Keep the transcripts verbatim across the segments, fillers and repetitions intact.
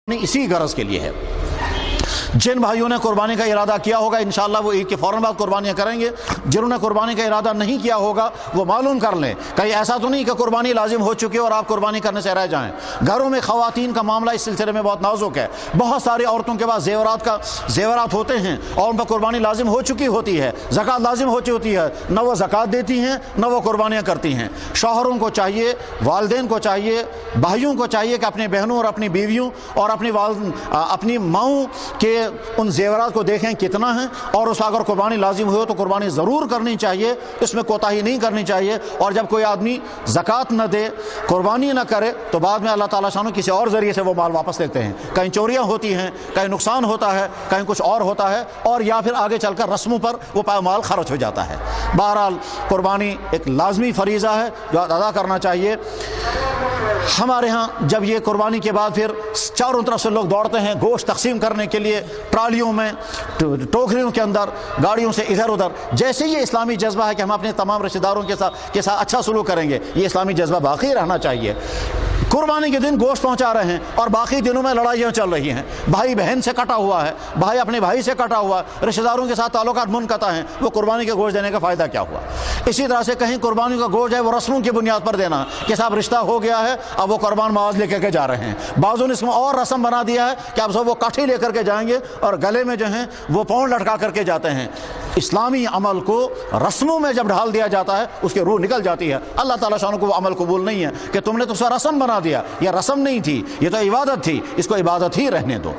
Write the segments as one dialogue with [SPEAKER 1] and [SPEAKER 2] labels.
[SPEAKER 1] اسی غرض کے لیے ہے۔ جن بھائیوں نے قربانی کا ارادہ کیا ہوگا انشاءاللہ وہ عید کے فوراً بعد قربانیاں کریں گے، جنہوں نے قربانی کا ارادہ نہیں کیا ہوگا وہ معلوم کر لیں، کہیں ایسا تو نہیں کہ قربانی لازم ہو چکی اور آپ قربانی کرنے سے رہ جائیں۔ گھروں میں خواتین کا معاملہ اس سلسلے میں بہت نازک ہے، بہت ساری عورتوں کے پاس زیورات کا زیورات ہوتے ہیں اور ان پر قربانی لازم ہو چکی ہوتی ہے، زکوٰۃ لازم ہو چکی ہوتی ہے، نہ وہ زکوٰۃ دیتی ہیں نہ وہ قربانیاں کرتی ہیں۔ شوہروں کو چاہیے، والدین کو چاہیے، بھائیوں کو چاہیے کہ اپنے بہنوں اور اپنی بیویوں اور اپنی والد اپنی ماؤں کے ان زیورات کو دیکھیں کتنا ہیں، اور اس اگر قربانی لازم ہو تو قربانی ضرور کرنی چاہیے، اس میں کوتاہی نہیں کرنی چاہیے۔ اور جب کوئی آدمی زکوٰۃ نہ دے، قربانی نہ کرے، تو بعد میں اللہ تعالیٰ شانو کسی اور ذریعے سے وہ مال واپس لیتے ہیں، کہیں چوریاں ہوتی ہیں، کہیں نقصان ہوتا ہے، کہیں کچھ اور ہوتا ہے، اور یا پھر آگے چل کر رسموں پر وہ مال خرچ ہو جاتا ہے۔ بہرحال قربانی ایک لازمی فریضہ ہے جو ادا کرنا چاہیے۔ ہمارے ہاں جب یہ قربانی کے بعد پھر چاروں طرف سے لوگ دوڑتے ہیں گوشت تقسیم کرنے کے لیے، ٹرالیوں میں، ٹوکریوں کے اندر، گاڑیوں سے ادھر ادھر، جیسے یہ اسلامی جذبہ ہے کہ ہم اپنے تمام رشتہ داروں کے ساتھ کے ساتھ اچھا سلوک کریں گے، یہ اسلامی جذبہ باقی رہنا چاہیے۔ قربانی کے دن گوشت پہنچا رہے ہیں اور باقی دنوں میں لڑائیاں چل رہی ہیں، بھائی بہن سے کٹا ہوا ہے، بھائی اپنے بھائی سے کٹا ہوا ہے، رشتہ داروں کے ساتھ تعلقات منقطع ہیں، وہ قربانی کے گوشت دینے کا فائدہ کیا ہوا؟ اسی طرح سے کہیں قربانی کا گوشت ہے وہ رسموں کی بنیاد پر دینا کہ صاحب رشتہ ہو گیا ہے اب وہ قربان ماز لے کر کے جا رہے ہیں، بعضوں نے اس میں اور رسم بنا دیا ہے کہ اب سب وہ کاٹھی لے کر کے جائیں گے اور گلے میں جو ہیں وہ پاؤں لٹکا کر کے جاتے ہیں۔ اسلامی عمل کو رسموں میں جب ڈھال دیا جاتا ہے اس کی روح نکل جاتی ہے۔ اللہ تعالیٰ شان کو وہ عمل قبول نہیں ہے کہ تم نے تو اسے رسم بنا دیا، یہ رسم نہیں تھی، یہ تو عبادت تھی، اس کو عبادت ہی رہنے دو۔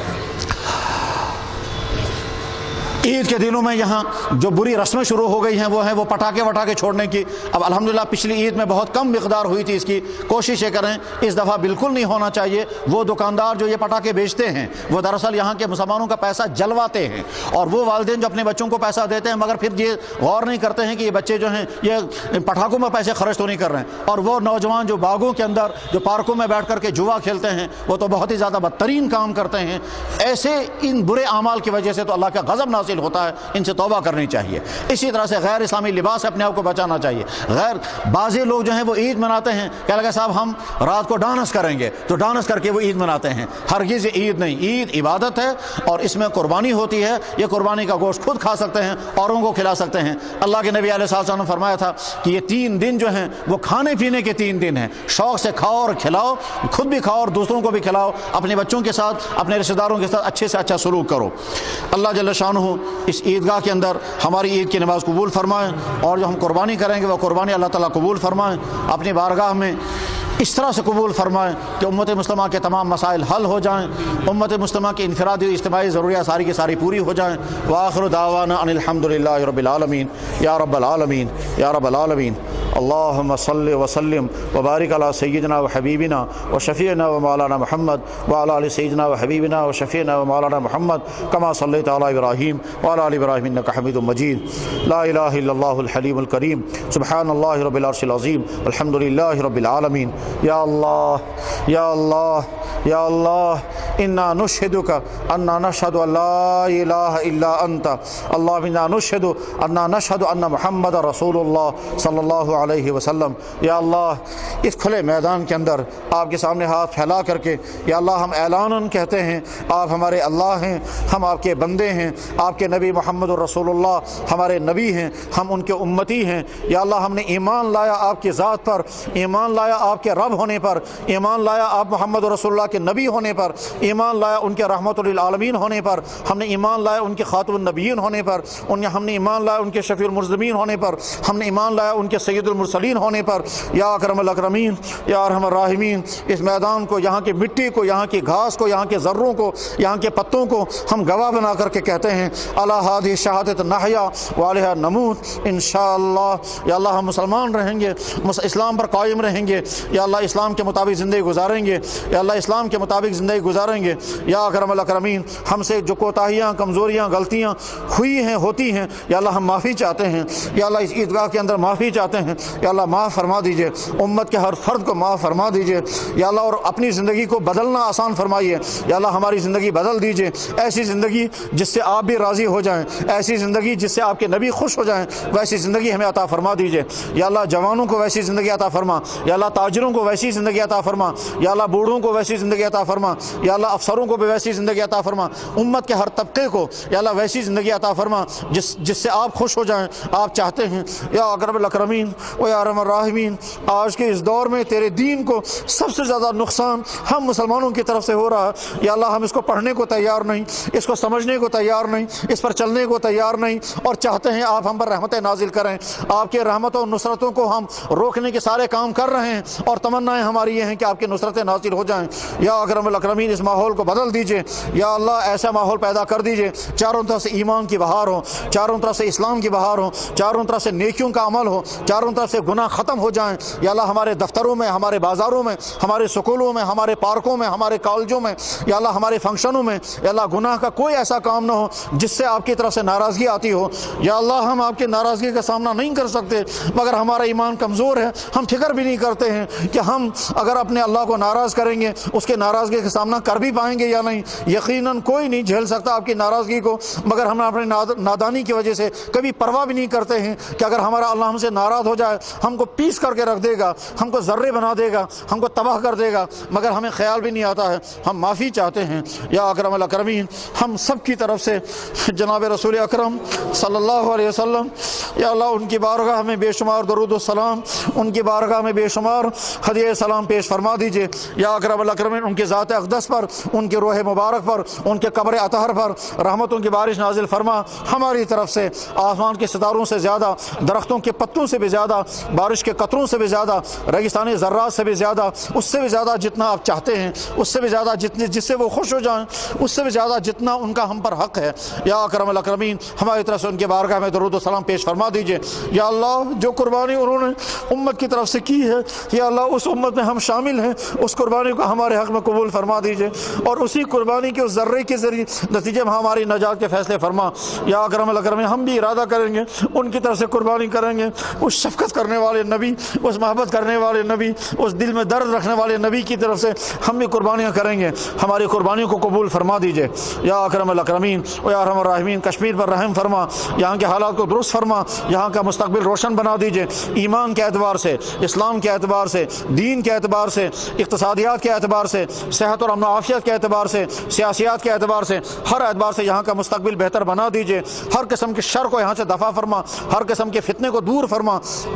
[SPEAKER 1] عید کے دنوں میں یہاں جو بری رسمیں شروع ہو گئی ہیں وہ ہیں وہ پٹاخے وٹاخے چھوڑنے کی۔ اب الحمدللہ پچھلی عید میں بہت کم مقدار ہوئی تھی اس کی، کوشش یہ کریں اس دفعہ بالکل نہیں ہونا چاہیے۔ وہ دکاندار جو یہ پٹاخے بیچتے ہیں وہ دراصل یہاں کے مسلمانوں کا پیسہ جلواتے ہیں، اور وہ والدین جو اپنے بچوں کو پیسہ دیتے ہیں مگر پھر یہ غور نہیں کرتے ہیں کہ یہ بچے جو ہیں یہ پٹاخوں میں پیسے خرچ تو نہیں کر رہے ہیں، اور وہ نوجوان جو باغوں کے اندر جو پارکوں میں بیٹھ کر کے جوا کھیلتے ہیں وہ تو بہت ہی زیادہ بدترین کام کرتے ہیں۔ ایسے ان برے اعمال کی وجہ سے تو اللہ کا غضب نازل ہوتا ہے، ان سے توبہ کرنی چاہیے۔ اسی طرح سے غیر اسلامی لباس سے اپنے آپ کو بچانا چاہیے۔ غیر بعضی لوگ جو ہیں وہ عید مناتے ہیں کہ لگا صاحب ہم رات کو ڈانس کریں گے تو ڈانس کر کے وہ عید مناتے ہیں، ہرگز یہ عید نہیں، عید عبادت ہے اور اس میں قربانی ہوتی ہے۔ یہ قربانی کا گوشت خود کھا سکتے ہیں، اوروں کو کھلا سکتے ہیں۔ اللہ کے نبی علیہ الصلوۃ والسلام نے فرمایا تھا کہ یہ تین دن جو ہیں وہ کھانے پینے کے تین دن ہیں، شوق سے کھاؤ اور کھلاؤ، خود بھی کھاؤ اور دوسروں کو بھی کھلاؤ، اپنے بچوں کے ساتھ اپنے رشتہ داروں کے ساتھ اچھے سے اچھا سلوک کرو۔ اللہ جل شانہ اس عیدگاہ کے اندر ہماری عید کی نماز قبول فرمائیں، اور جو ہم قربانی کریں گے وہ قربانی اللہ تعالیٰ قبول فرمائیں، اپنی بارگاہ میں اس طرح سے قبول فرمائیں کہ امت مسلمہ کے تمام مسائل حل ہو جائیں، امت مسلمہ کی انفرادی اجتماعی ضروریات ساری کی ساری پوری ہو جائیں۔ وآخر دعوانا ان الحمد للہ رب العالمین۔ یا رب العالمین یا رب العالمین۔ اللہم صلی وسلم وبارک علی سیدنا و حبیبنا و شفیعنا و مولانا محمد وعلی آل سیدنا و حبیبنا و شفیعنا و مولانا محمد کما صلیت علی ابراہیم وعلی آل ابراہیم انک حمید مجید۔ لا الہ الا اللہ الحلیم الکریم، سبحان اللہ رب العرش العظیم، الحمد للہ رب العالمین۔ یا اللہ یا اللہ یا اللہ انا نشہدک انا نشہد ان لا الہ الا انت، اللہم انا نشہد انا نشہد ان محمد رسول اللہ صلی اللہ علیہ وسلم۔ یا اللہ اس کھلے میدان کے اندر آپ کے سامنے ہاتھ پھیلا کر کے یا اللہ ہم اعلاناً کہتے ہیں آپ ہمارے اللہ ہیں، ہم آپ کے بندے ہیں، آپ کے نبی محمد رسول اللہ ہمارے نبی ہیں، ہم ان کے امتی ہیں۔ یا اللہ ہم نے ایمان لایا آپ کی ذات پر، ایمان لایا آپ کے رب ہونے پر، ایمان لایا آپ محمد رسول اللہ کے نبی ہونے پر، ایمان لایا ان کے رحمت للعالمین ہونے پر، ہم نے ایمان لایا ان کے خاتم النبیین ہونے پر، ان ہم نے ایمان لایا ان کے شفیع المذنبین ہونے پر، ہم نے ایمان لایا ان کے سید المرسلین ہونے پر۔ یا اکرم الاکرمین یا ارحم الراحمین، اس میدان کو، یہاں کی مٹی کو، یہاں کی گھاس کو، یہاں کے ذروں کو، یہاں کے پتوں کو ہم گواہ بنا کر کے کہتے ہیں علی ہذہ شہادۃ نحیا وعلیہا نموت انشاءاللہ۔ یا اللہ ہم مسلمان رہیں گے، اسلام پر قائم رہیں گے، یا اللہ اسلام کے مطابق زندگی گزاریں گے، یا اللہ اسلام کے مطابق زندگی گزاریں گے۔ یا اکرم الاکرمین ہم سے جو کوتاہیاں، کمزوریاں، غلطیاں ہوئی ہیں، ہوتی ہیں، یا اللہ ہم معافی چاہتے ہیں، یا اللہ اس عیدگاہ کے اندر معافی چاہتے ہیں، یا اللہ معاف فرما دیجئے، امت کے ہر فرد کو معاف فرما دیجئے، یا اللہ اور اپنی زندگی کو بدلنا آسان فرمائیے، یا اللہ ہماری زندگی بدل دیجئے، ایسی زندگی جس سے آپ بھی راضی ہو جائیں، ایسی زندگی جس سے آپ کے نبی خوش ہو جائیں، ویسی زندگی ہمیں عطا فرما دیجیے یا اللہ۔ جوانوں کو ویسی زندگی عطا فرما یا اللہ، تاجروں کو ویسی زندگی عطا فرما یا اللہ، بوڑھوں کو ویسی زندگی عطا فرما یا اللہ، افسروں کو بھی ویسی زندگی عطا فرما، امت کے ہر طبقے کو یا اللہ ویسی زندگی عطا فرما جس جس سے آپ خوش ہو جائیں، آپ چاہتے ہیں یا اکرم الاکرمین و یا ارحم الراحمین۔ آج کے اس دور میں تیرے دین کو سب سے زیادہ نقصان ہم مسلمانوں کی طرف سے ہو رہا ہے یا اللہ، ہم اس کو پڑھنے کو تیار نہیں، اس کو سمجھنے کو تیار نہیں، اس پر چلنے کو تیار نہیں، اور چاہتے ہیں آپ ہم پر رحمتیں نازل کریں۔ آپ کے رحمتوں اور نصرتوں کو ہم روکنے کے سارے کام کر رہے ہیں، اور تمنائیں ہماری یہ ہیں کہ آپ کی نصرتیں نازل ہو جائیں یا اکرم الاکرمین۔ اس ماحول کو بدل دیجئے یا اللہ، ایسا ماحول پیدا کر دیجئے چاروں طرف سے ایمان کی بہار ہو، چاروں طرف سے اسلام کی بہار ہو، چاروں طرف سے نیکیوں کا عمل ہو، چاروں طرف سے گناہ ختم ہو جائیں یا اللہ۔ ہمارے دفتروں میں، ہمارے بازاروں میں، ہمارے سکولوں میں، ہمارے پارکوں میں، ہمارے کالجوں میں یا اللہ، ہمارے فنکشنوں میں یا اللہ، گناہ کا کوئی ایسا کام نہ ہو جس سے آپ کی طرف سے ناراضگی آتی ہو یا اللہ۔ ہم آپ کی ناراضگی کا سامنا نہیں کر سکتے مگر ہمارا ایمان کمزور ہے، ہم فکر بھی نہیں کرتے ہیں کہ ہم اگر اپنے اللہ کو ناراض کریں گے اس کے ناراضگی کا سامنا کر بھی پائیں گے یا نہیں۔ یقیناً کوئی نہیں جھیل سکتا آپ کی ناراضگی کو، مگر ہم اپنی نادانی کی وجہ سے کبھی پرواہ بھی نہیں کرتے ہیں کہ اگر ہمارا اللہ ہم سے ناراض ہو جائے ہم کو پیس کر کے رکھ دے گا، ہم کو ذرے بنا دے گا، ہم کو تباہ کر دے گا، مگر ہمیں خیال بھی نہیں آتا ہے۔ ہم معافی چاہتے ہیں یا اکرم الاکرمین۔ ہم سب کی طرف سے جناب رسول اکرم صلی اللہ علیہ وسلم یا اللہ، ان کی بارگاہ میں بے شمار درود و سلام، ان کی بارگاہ میں بے شمار ہدیہ سلام پیش فرما دیجئے یا اکرم الاکرمین۔ ان کی ذات اقدس پر، ان کے روح مبارک پر، ان کے قبر اطہر پر رحمتوں کی بارش نازل فرما۔ ہماری طرف سے آسمان کے ستاروں سے زیادہ، درختوں کے پتوں سے بھی زیادہ، بارش کے قطروں سے بھی زیادہ، ریگستانی ذرات سے بھی زیادہ، اس سے بھی زیادہ جتنا آپ چاہتے ہیں، اس سے بھی زیادہ جتنے جس سے وہ خوش ہو جائیں، اس سے بھی زیادہ جتنا ان کا ہم پر حق ہے یا اکرم الاکرمین۔ ہماری طرف سے ان کے بارگاہ میں درود و سلام پیش فرما دیجئے یا اللہ۔ جو قربانی انہوں نے امت کی طرف سے کی ہے یا اللہ، اس امت میں ہم شامل ہیں، اس قربانی کو ہمارے حق میں قبول فرما دیجئے، اور اسی قربانی کے اس ذرے کے ذریعے نتیجے میں ہماری نجات کے فیصلے فرما یا اکرم الاکرمین۔ ہم بھی ارادہ کریں گے، ان کی طرف سے قربانی کریں گے، اس شفقت کرنے والے نبی، اس محبت کرنے والے نبی، اس دل میں درد رکھنے والے نبی کی طرف سے ہم بھی قربانیاں کریں گے۔ ہماری قربانیوں کو قبول فرما دیجئے یا اکرم الاکرمین و یا ارحم الراحمین۔ کشمیر پر رحم فرما، یہاں کے حالات کو درست فرما، یہاں کا مستقبل روشن بنا دیجئے، ایمان کے اعتبار سے، اسلام کے اعتبار سے، دین کے اعتبار سے، اقتصادیات کے اعتبار سے، صحت اور امن و عافیت کے اعتبار سے، سیاسیات کے اعتبار سے، ہر اعتبار سے یہاں کا مستقبل بہتر بنا دیجئے۔ ہر قسم کے شر کو یہاں سے دفع فرما، ہر قسم کے فتنے کو دور فرما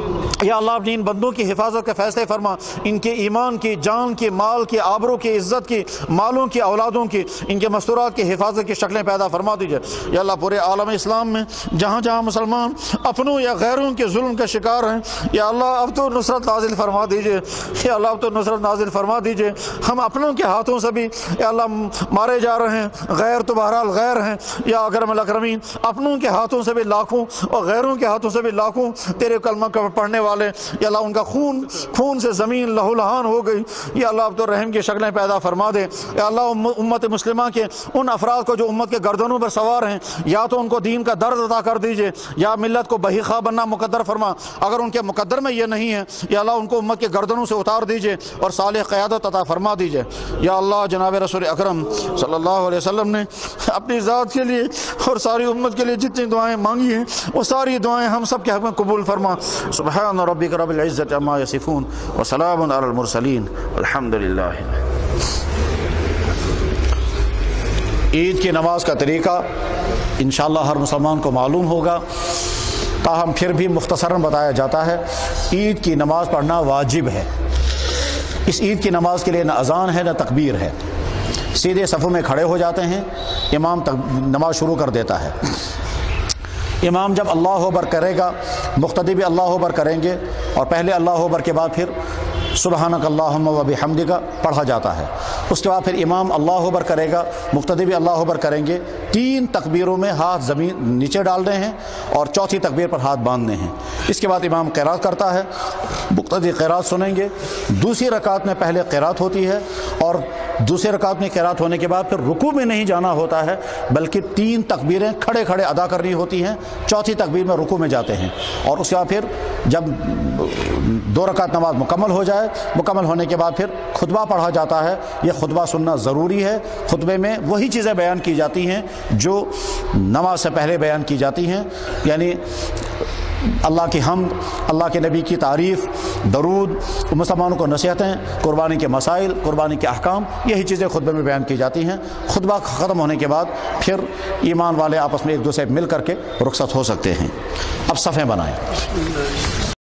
[SPEAKER 1] یا اللہ۔ اپنی ان بندوں کی حفاظت کے فیصلے فرما، ان کے ایمان کی، جان کی، مال کی، آبرو کی، عزت کی، مالوں کی، اولادوں کی، ان کے مستورات کی حفاظت کی شکلیں پیدا فرما دیجئے یا اللہ۔ پورے عالم اسلام میں جہاں جہاں مسلمان اپنوں یا غیروں کے ظلم کا شکار ہیں یا اللہ، اب تو نصرت نازل فرما دیجئے یا اللہ، اب تو نصرت نازل فرما دیجئے۔ ہم اپنوں کے ہاتھوں سے بھی یا اللہ مارے جا رہے ہیں، غیر تو بہرحال غیر ہیں یا اکرم الاکرمین۔ اپنوں کے ہاتھوں سے بھی لاکھوں اور غیروں کے ہاتھوں سے بھی لاکھوں تیرے کلمہ پڑھنے والے یا اللہ، ان کا خون خون سے زمین لہو لہان ہو گئی یا اللہ۔ اب تو رحم کی شکلیں پیدا فرما دے یا اللہ۔ امت مسلمہ کے ان افراد کو جو امت کے گردنوں پر سوار ہیں، یا تو ان کو دین کا درد عطا کر دیجئے یا ملت کو بہی خواہ بننا مقدر فرما۔ اگر ان کے مقدر میں یہ نہیں ہے یا اللہ، ان کو امت کے گردنوں سے اتار دیجئے اور صالح قیادت عطا فرما دیجئے یا اللہ۔ جناب رسول اکرم صلی اللہ علیہ وسلم نے اپنی ذات کے لیے اور ساری امت کے لیے جتنی دعائیں مانگی ہیں وہ ساری دعائیں ہم سب کے حق میں قبول فرما۔ سبحان ربک رب العزت عما یصفون وسلام علی المرسلین الحمد للہ۔ عید کی نماز کا طریقہ انشاءاللہ ہر مسلمان کو معلوم ہوگا، تاہم پھر بھی مختصراً بتایا جاتا ہے۔ عید کی نماز پڑھنا واجب ہے۔ اس عید کی نماز کے لیے نہ اذان ہے نہ تکبیر ہے، سیدھے صفوں میں کھڑے ہو جاتے ہیں، امام نماز شروع کر دیتا ہے۔ امام جب اللہ اکبر کرے گا، مقتدی بھی اللہ اکبر کریں گے، اور پہلے اللہ اکبر کے بعد پھر سبحانک اللہم و بحمدک پڑھا جاتا ہے۔ اس کے بعد پھر امام اللہ اکبر کرے گا، مقتدی بھی اللہ اکبر کریں گے۔ تین تکبیروں میں ہاتھ زمین نیچے ڈالنے ہیں اور چوتھی تکبیر پر ہاتھ باندھنے ہیں۔ اس کے بعد امام قرات کرتا ہے، مقتدی قرات سنیں گے۔ دوسری رکعت میں پہلے قرات ہوتی ہے اور دوسرے رکعت میں قرات ہونے کے بعد پھر رکوع میں نہیں جانا ہوتا ہے بلکہ تین تکبیریں کھڑے کھڑے ادا کرنی ہوتی ہیں، چوتھی تکبیر میں رکوع میں جاتے ہیں، اور اس کے بعد پھر جب دو رکعت نماز مکمل ہو جائے، مکمل ہونے کے بعد پھر خطبہ پڑھا جاتا ہے۔ یہ خطبہ سننا ضروری ہے۔ خطبے میں وہی چیزیں بیان کی جاتی ہیں جو نماز سے پہلے بیان کی جاتی ہیں، یعنی اللہ کی حمد، اللہ کے نبی کی تعریف، درود، مسلمانوں کو نصیحتیں، قربانی کے مسائل، قربانی کے احکام، یہی چیزیں خطبے میں بیان کی جاتی ہیں۔ خطبہ ختم ہونے کے بعد پھر ایمان والے آپس میں ایک دوسرے مل کر کے رخصت ہو سکتے ہیں۔ اب صفیں بنائیں۔